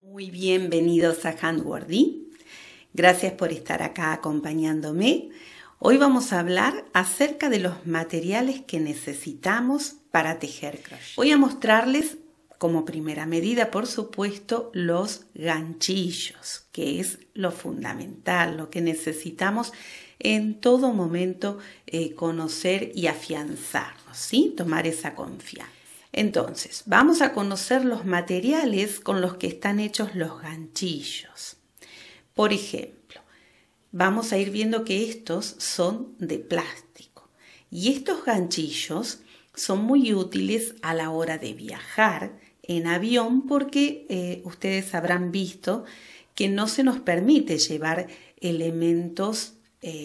Muy bienvenidos a Handwordy. Gracias por estar acá acompañándome. Hoy vamos a hablar acerca de los materiales que necesitamos para tejer crochet. Voy a mostrarles como primera medida, por supuesto, los ganchillos, que es lo fundamental, lo que necesitamos en todo momento conocer y afianzarnos, ¿sí? Tomar esa confianza. Entonces, vamos a conocer los materiales con los que están hechos los ganchillos. Por ejemplo, vamos a ir viendo que estos son de plástico y estos ganchillos son muy útiles a la hora de viajar en avión porque ustedes habrán visto que no se nos permite llevar elementos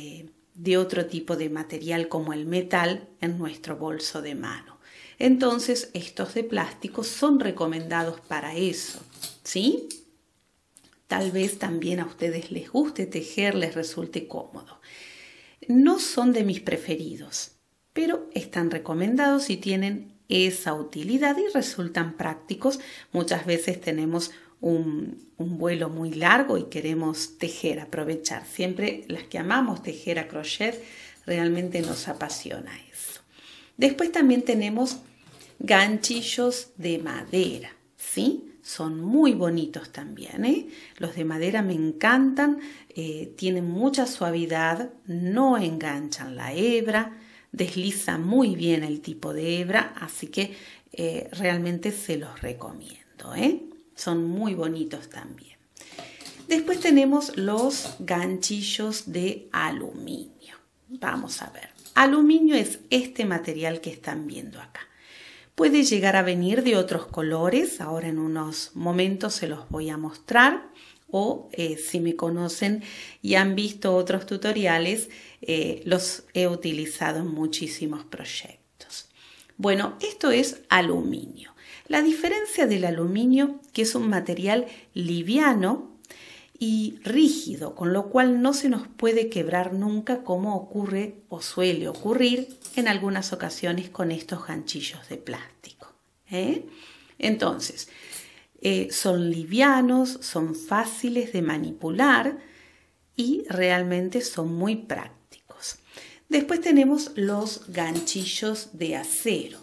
de otro tipo de material como el metal en nuestro bolso de mano. Entonces, estos de plástico son recomendados para eso, ¿sí? Tal vez también a ustedes les guste tejer, les resulte cómodo. No son de mis preferidos, pero están recomendados y tienen esa utilidad y resultan prácticos. Muchas veces tenemos un vuelo muy largo y queremos tejer, aprovechar. Siempre las que amamos tejer a crochet, realmente nos apasiona eso. Después también tenemos ganchillos de madera, ¿sí? Son muy bonitos también, ¿eh? Los de madera me encantan, tienen mucha suavidad, no enganchan la hebra, desliza muy bien el tipo de hebra, así que realmente se los recomiendo, ¿eh? Son muy bonitos también. Después tenemos los ganchillos de aluminio. Vamos a ver. Aluminio es este material que están viendo acá. Puede llegar a venir de otros colores, ahora en unos momentos se los voy a mostrar, o si me conocen y han visto otros tutoriales, los he utilizado en muchísimos proyectos. Bueno, esto es aluminio. La diferencia del aluminio, que es un material liviano y rígido, con lo cual no se nos puede quebrar nunca como ocurre o suele ocurrir en algunas ocasiones con estos ganchillos de plástico. Entonces, son livianos, son fáciles de manipular y realmente son muy prácticos. Después tenemos los ganchillos de acero.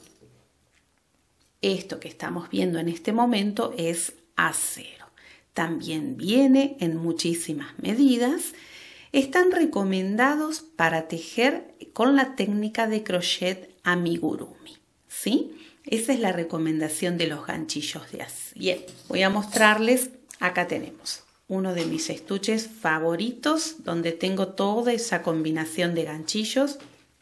Esto que estamos viendo en este momento es acero. También viene en muchísimas medidas. Están recomendados para tejer con la técnica de crochet amigurumi, ¿sí? Esa es la recomendación de los ganchillos de acero. Bien, voy a mostrarles. Acá tenemos uno de mis estuches favoritos donde tengo toda esa combinación de ganchillos.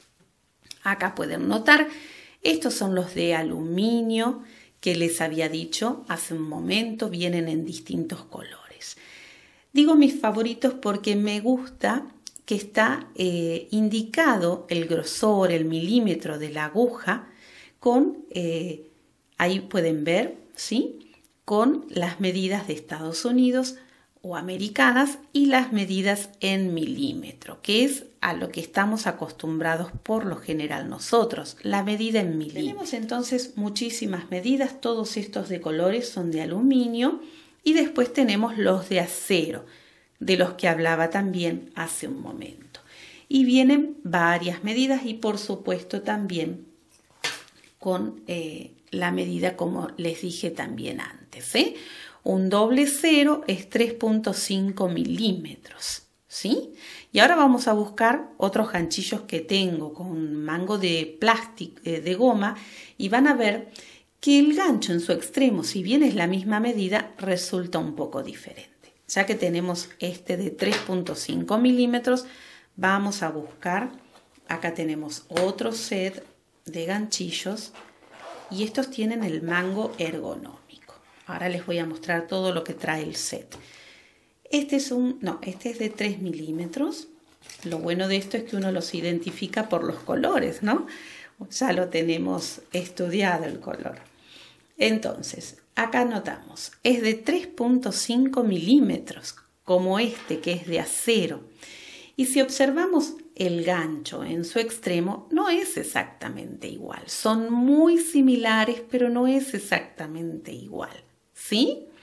Acá pueden notar, estos son los de aluminio que les había dicho hace un momento, vienen en distintos colores. Digo mis favoritos porque me gusta que está indicado el grosor, el milímetro de la aguja con, ahí pueden ver, ¿sí? Con las medidas de Estados Unidos o americanas y las medidas en milímetro, que es a lo que estamos acostumbrados por lo general nosotros, la medida en milímetro. Tenemos entonces muchísimas medidas, todos estos de colores son de aluminio y después tenemos los de acero, de los que hablaba también hace un momento. Y vienen varias medidas y por supuesto también con la medida como les dije también antes, ¿eh? Un doble cero es 3.5 milímetros, ¿sí? Y ahora vamos a buscar otros ganchillos que tengo con mango de plástico, de goma, y van a ver que el gancho en su extremo, si bien es la misma medida, resulta un poco diferente. Ya que tenemos este de 3.5 milímetros, vamos a buscar, acá tenemos otro set de ganchillos y estos tienen el mango ergonómico. Ahora les voy a mostrar todo lo que trae el set. Este es de 3 milímetros. Lo bueno de esto es que uno los identifica por los colores, ¿no? Ya lo tenemos estudiado el color. Entonces, acá notamos, es de 3.5 milímetros, como este que es de acero. Y si observamos el gancho en su extremo, no es exactamente igual. Son muy similares, pero no es exactamente igual, ¿sí?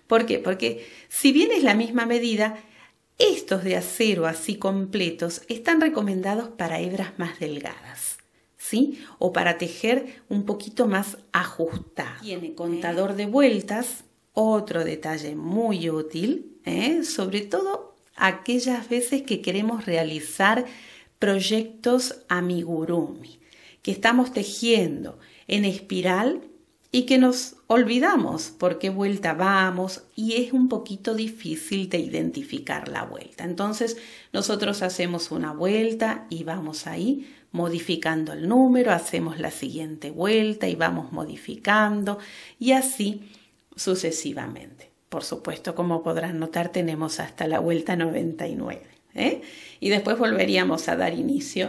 ¿Por qué? Porque si bien es la misma medida, estos de acero así completos están recomendados para hebras más delgadas, ¿sí? O para tejer un poquito más ajustado. Tiene contador de vueltas, otro detalle muy útil, sobre todo aquellas veces que queremos realizar proyectos amigurumi, que estamos tejiendo en espiral y que nos olvidamos por qué vuelta vamos y es un poquito difícil de identificar la vuelta. Entonces nosotros hacemos una vuelta y vamos ahí modificando el número, hacemos la siguiente vuelta y vamos modificando y así sucesivamente. Por supuesto, como podrán notar, tenemos hasta la vuelta 99. Y después volveríamos a dar inicio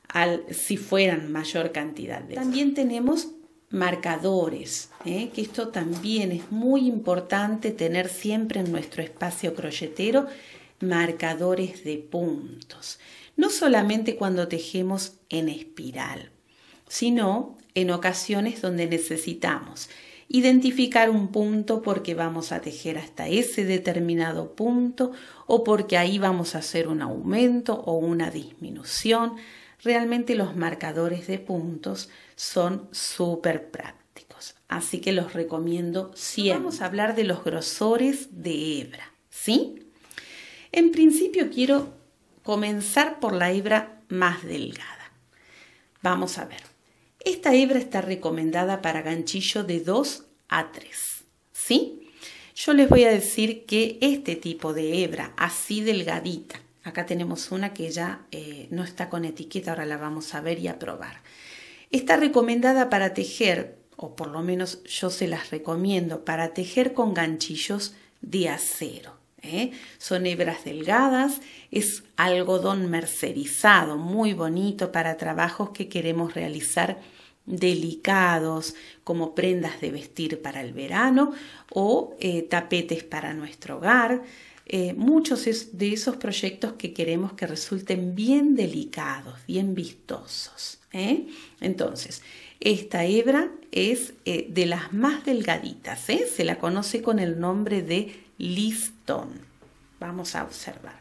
si fueran mayor cantidad de... También tenemos marcadores, que esto también es muy importante tener siempre en nuestro espacio crochetero, marcadores de puntos. No solamente cuando tejemos en espiral, sino en ocasiones donde necesitamos identificar un punto porque vamos a tejer hasta ese determinado punto o porque ahí vamos a hacer un aumento o una disminución. Realmente los marcadores de puntos son súper prácticos, así que los recomiendo siempre. Vamos a hablar de los grosores de hebra, ¿sí? En principio quiero comenzar por la hebra más delgada. Vamos a ver. Esta hebra está recomendada para ganchillo de 2 a 3, ¿sí? Yo les voy a decir que este tipo de hebra así delgadita, acá tenemos una que ya no está con etiqueta, ahora la vamos a ver y a probar. Está recomendada para tejer, o por lo menos yo se las recomiendo, para tejer con ganchillos de acero. Son hebras delgadas, es algodón mercerizado, muy bonito para trabajos que queremos realizar delicados, como prendas de vestir para el verano o tapetes para nuestro hogar. Muchos de esos proyectos que queremos que resulten bien delicados, bien vistosos. Entonces, esta hebra es de las más delgaditas, se la conoce con el nombre de listón. Vamos a observar.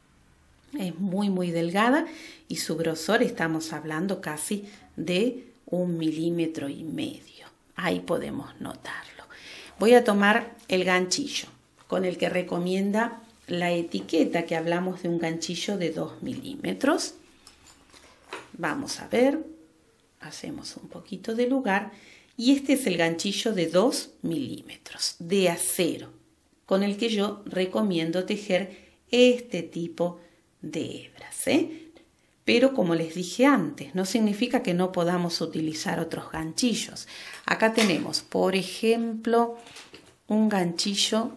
Es muy delgada y su grosor estamos hablando casi de 1,5 milímetros. Ahí podemos notarlo. Voy a tomar el ganchillo con el que recomienda la etiqueta, que hablamos de un ganchillo de 2 milímetros. Vamos a ver, hacemos un poquito de lugar y este es el ganchillo de 2 milímetros de acero con el que yo recomiendo tejer este tipo de hebras, Pero como les dije antes, no significa que no podamos utilizar otros ganchillos. Acá tenemos, por ejemplo, un ganchillo,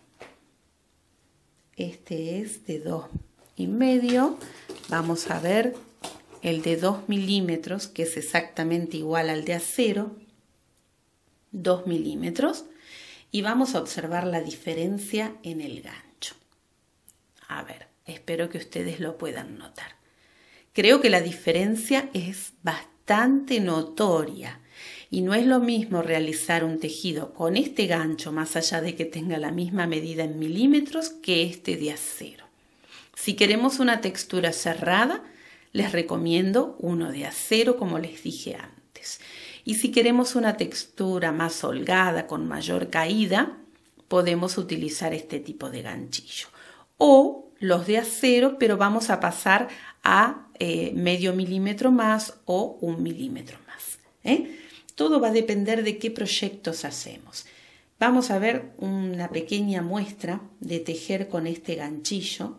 este es de 2,5. Vamos a ver el de 2 milímetros, que es exactamente igual al de acero, 2 milímetros. Y vamos a observar la diferencia en el gancho. A ver, espero que ustedes lo puedan notar. Creo que la diferencia es bastante notoria y no es lo mismo realizar un tejido con este gancho, más allá de que tenga la misma medida en milímetros, que este de acero. Si queremos una textura cerrada, les recomiendo uno de acero, como les dije antes. Y si queremos una textura más holgada, con mayor caída, podemos utilizar este tipo de ganchillo. O los de acero, pero vamos a pasar a medio milímetro más o 1 milímetro más. Todo va a depender de qué proyectos hacemos. Vamos a ver una pequeña muestra de tejer con este ganchillo.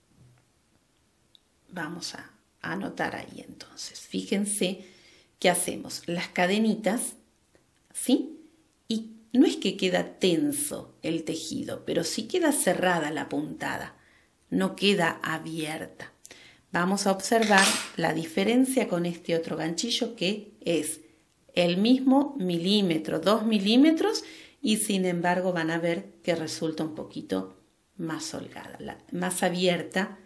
Vamos a anotar ahí entonces. Fíjense que hacemos las cadenitas, ¿sí? Y no es que queda tenso el tejido, pero sí queda cerrada la puntada, no queda abierta. Vamos a observar la diferencia con este otro ganchillo, que es el mismo milímetro, 2 milímetros, y sin embargo van a ver que resulta un poquito más holgada, más abierta,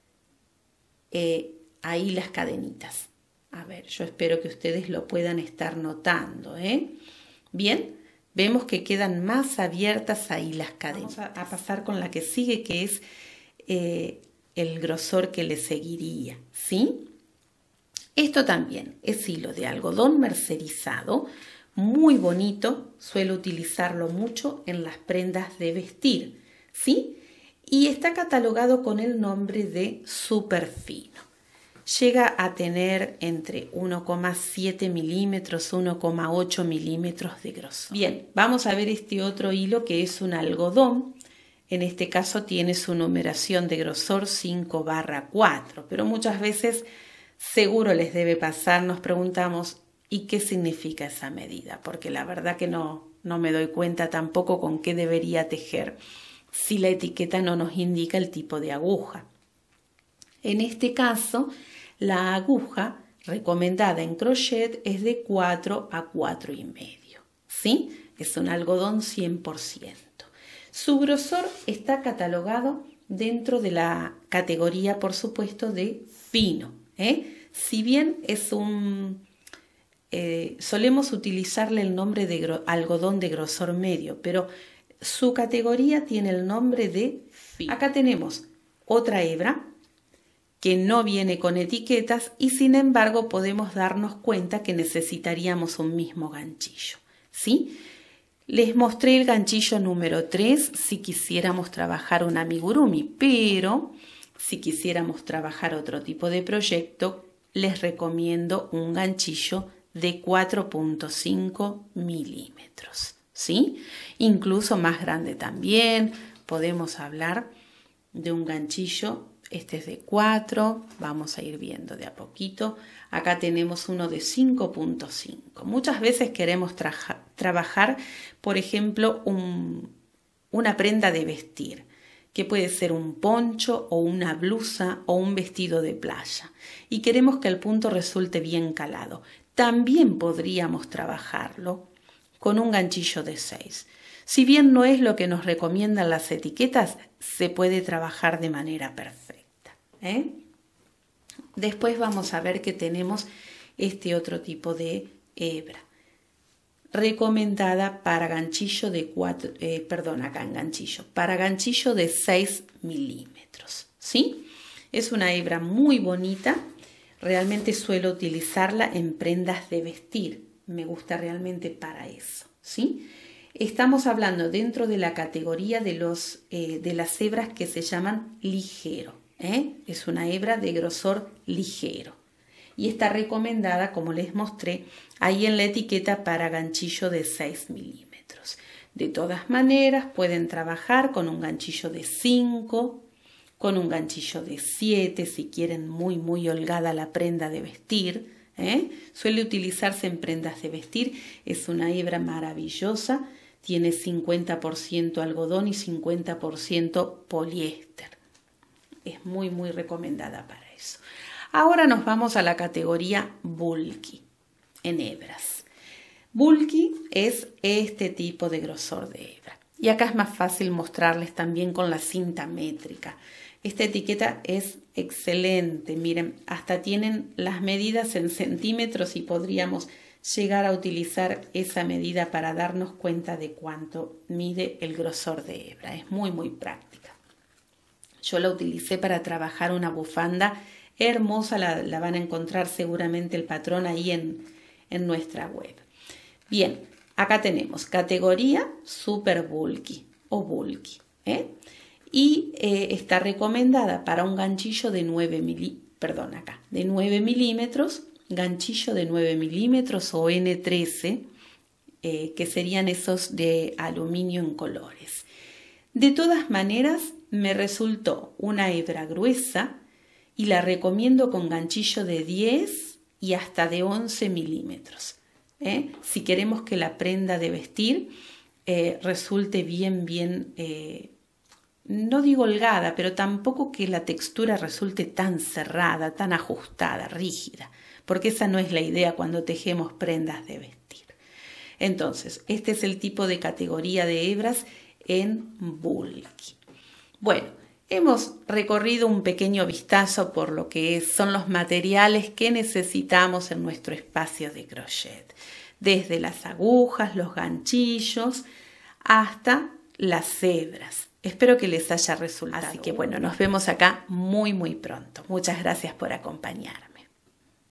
ahí las cadenitas. A ver, yo espero que ustedes lo puedan estar notando, Bien, Vemos que quedan más abiertas ahí las cadenas. Vamos a pasar con la que sigue, que es el grosor que le seguiría, ¿sí? Esto también es hilo de algodón mercerizado, muy bonito, suelo utilizarlo mucho en las prendas de vestir, ¿sí? Y está catalogado con el nombre de súper fino. Llega a tener entre 1,7 milímetros, 1,8 milímetros de grosor. Bien, vamos a ver este otro hilo que es un algodón. En este caso tiene su numeración de grosor 5/4, pero muchas veces seguro les debe pasar, nos preguntamos ¿y qué significa esa medida? Porque la verdad que no me doy cuenta tampoco con qué debería tejer si la etiqueta no nos indica el tipo de aguja. En este caso, la aguja recomendada en crochet es de 4 a 4,5, ¿sí? Es un algodón 100%. Su grosor está catalogado dentro de la categoría, por supuesto, de fino, Si bien es solemos utilizarle el nombre de algodón de grosor medio, pero su categoría tiene el nombre de fino. Acá tenemos otra hebra que no viene con etiquetas y sin embargo podemos darnos cuenta que necesitaríamos un mismo ganchillo, ¿sí? Les mostré el ganchillo número 3 si quisiéramos trabajar un amigurumi, pero si quisiéramos trabajar otro tipo de proyecto, les recomiendo un ganchillo de 4,5 milímetros, ¿sí? Incluso más grande también. Podemos hablar de un ganchillo, este es de 4, vamos a ir viendo de a poquito. Acá tenemos uno de 5,5. Muchas veces queremos trabajar, por ejemplo, una prenda de vestir, que puede ser un poncho o una blusa o un vestido de playa, y queremos que el punto resulte bien calado. También podríamos trabajarlo con un ganchillo de 6. Si bien no es lo que nos recomiendan las etiquetas, se puede trabajar de manera perfecta, Después vamos a ver que tenemos este otro tipo de hebra, recomendada para ganchillo de para ganchillo de 6 milímetros, ¿sí? Es una hebra muy bonita, realmente suelo utilizarla en prendas de vestir, me gusta realmente para eso, ¿sí? Estamos hablando dentro de la categoría de las hebras que se llaman ligero, Es una hebra de grosor ligero y está recomendada, como les mostré, ahí en la etiqueta para ganchillo de 6 milímetros. De todas maneras, pueden trabajar con un ganchillo de 5, con un ganchillo de 7, si quieren muy holgada la prenda de vestir, Suele utilizarse en prendas de vestir, es una hebra maravillosa, tiene 50% algodón y 50% poliéster. Es muy recomendada para eso. Ahora nos vamos a la categoría bulky en hebras. Bulky es este tipo de grosor de hebra. Y acá es más fácil mostrarles también con la cinta métrica. Esta etiqueta es excelente. Miren, hasta tienen las medidas en centímetros y podríamos llegar a utilizar esa medida para darnos cuenta de cuánto mide el grosor de hebra. Es muy práctica. Yo la utilicé para trabajar una bufanda hermosa, la van a encontrar seguramente el patrón ahí en nuestra web. Bien, acá tenemos categoría super bulky o bulky, y está recomendada para un ganchillo de 9 milímetros, ganchillo de 9 milímetros o N13, que serían esos de aluminio en colores. De todas maneras, me resultó una hebra gruesa y la recomiendo con ganchillo de 10 y hasta de 11 milímetros. Si queremos que la prenda de vestir resulte bien, no digo holgada, pero tampoco que la textura resulte tan cerrada, tan ajustada, rígida, porque esa no es la idea cuando tejemos prendas de vestir. Entonces, este es el tipo de categoría de hebras en bulky. Bueno, hemos recorrido un pequeño vistazo por lo que son los materiales que necesitamos en nuestro espacio de crochet. desde las agujas, los ganchillos, hasta las hebras. Espero que les haya resultado. Así que bueno, nos vemos acá muy pronto. Muchas gracias por acompañarme.